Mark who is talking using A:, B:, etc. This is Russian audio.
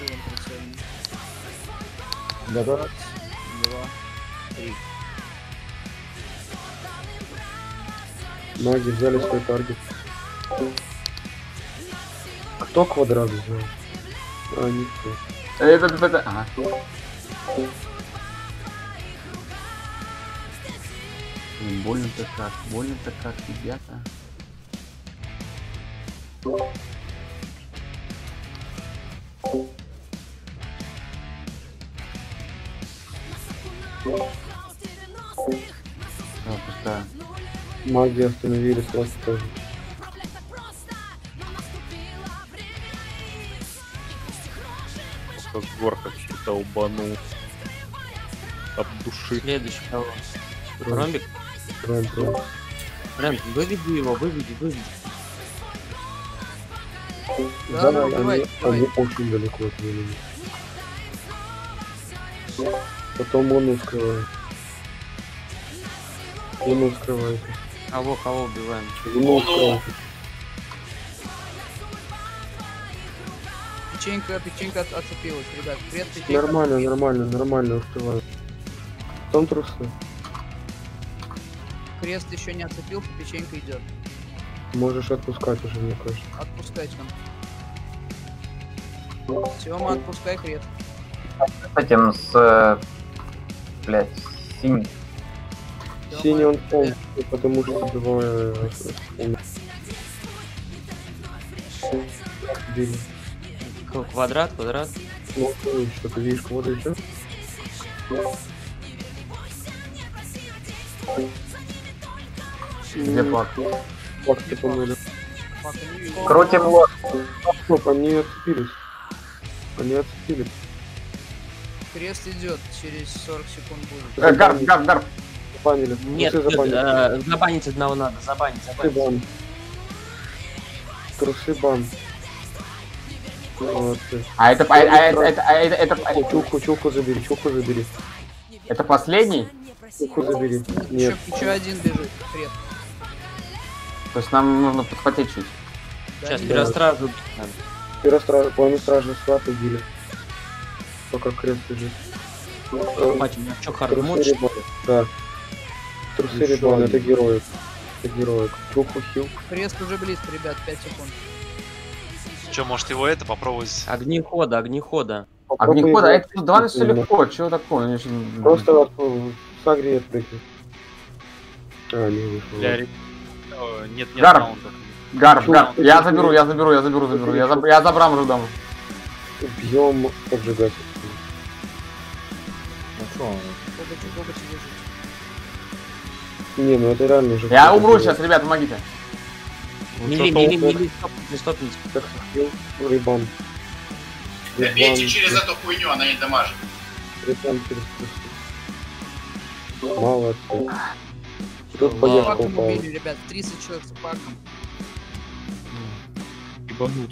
A: тылом прицельным.
B: Готов?
A: 2, 3.
B: Маги взяли свой таргет. Кто квадрат взял? А, никто.
C: Это. Ага. Больно-то как, ребята. Пустая.
B: Маги остановились, вас тоже.
D: Как горка что-то убанул. Об души.
E: Следующий кого? Ромбик?
B: Прям.
E: Ромбик, выведи его, выведи.
A: Да,
B: Да,
A: давай.
B: они очень далеко от меня. Потом он скрывает. Он скрывается.
E: Кого убиваем?
B: Он скрывается.
A: Печенька отцепилась, ребят. Привет, печенька.
B: Нормально успеваю. Потом трусы.
A: Крест еще не отцепился, печенька идет.
B: Можешь отпускать уже, мне кажется.
A: Отпускать он. Тёма, отпускай крест.
C: С этим, с... блядь, синим.
A: Тёма,
B: Синий он полностью, потому что забываю. Били.
E: Квадрат.
B: Ну, что ты видишь, кого-то еще?
C: Где флаг?
B: Фак, ты помыли.
A: Фак, не вижу.
C: Крутим лот.
B: Стоп, они отцепились.
A: Крест идет, через 40 секунд будет.
C: Гарп.
B: Забанили.
E: Нет,
B: Трусы забанили.
E: забанить одного надо, забанить.
B: Трусы бан. Молодцы. Чулку забери.
C: Это последний?
B: Чулку забери. Нет.
A: Еще один бежит, крест.
C: То есть нам нужно подхватить чуть.
A: Да,
E: Сейчас
A: не
E: перестражу.
B: По-моему, стражи свап убили. Пока крест лежит.
E: Мать, у меня чё,
B: Трусы
E: хардмод?
B: ребан. Да. Трусы ребан, это героик. Чулку хил.
A: Крест уже близко, ребят, 5 секунд.
D: Че, может его это попробовать?
E: Огнехода.
C: Огнехода, это тут довольно все легко, чего такое? Они же-
B: Просто сагри отпрыгни. А, не вышло.
D: Нет
C: Гарп.
D: раундов.
C: Гарп. Я заберу. Я забрам уже дам.
B: Бьем поджигатель.
A: Коготь держит.
B: Не, ну это реально же.
C: Я умру сейчас, ребят, помогите.
E: Мили, стопните.
B: Так, хил, ребан.
F: Добейте через эту хуйню, она не дамажит.
B: Ребан через трусы. Молодцы. Тут
A: С
B: поехал
A: паком
B: упал.
A: убили, ребят, 30 человек с паком.
D: Ебанут.